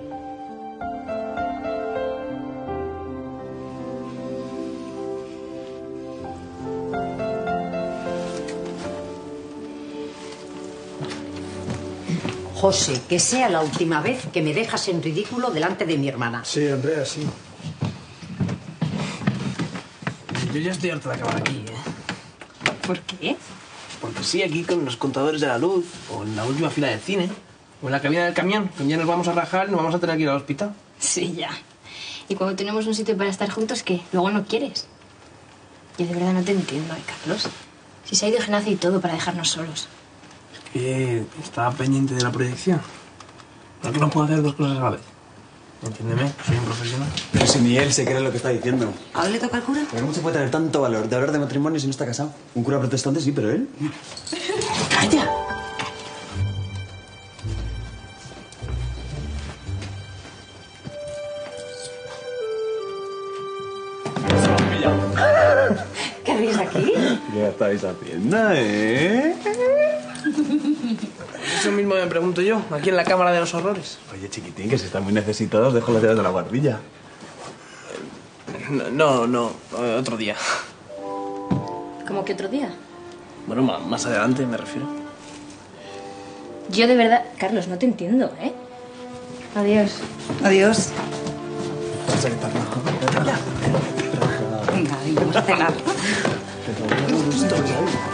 José, que sea la última vez que me dejas en ridículo delante de mi hermana. Sí, Andrea, sí. Yo ya estoy harto de acabar aquí, ¿eh? ¿Por qué? Porque sí, aquí con los contadores de la luz, o en la última fila del cine, o en la cabina del camión, que un día nos vamos a rajar y nos vamos a tener que ir al hospital. Sí, ya. Y cuando tenemos un sitio para estar juntos, ¿qué? ¿Luego no quieres? Yo de verdad no te entiendo, Carlos. Si se ha ido Ignacio y todo para dejarnos solos. Que estaba pendiente de la proyección. ¿Por qué no puedo hacer dos cosas a la vez? Entiéndeme, soy un profesional. Pero si ni él se cree lo que está diciendo. ¿Ahora le toca al cura? ¿Pero cómo se puede tener tanto valor de hablar de matrimonio si no está casado? Un cura protestante sí, pero él... ¡Calla! ¿Qué hacéis aquí? ¿Qué estáis haciendo, Eso mismo me pregunto yo, aquí en la Cámara de los Horrores. Oye, chiquitín, que si están muy necesitados, dejo las llaves de la guardilla. No, otro día. ¿Cómo que otro día? Bueno, más adelante me refiero. Yo de verdad, Carlos, no te entiendo, ¿eh? Adiós. Adiós. Pasa que estás rojo. Venga, vamos a cenar. Te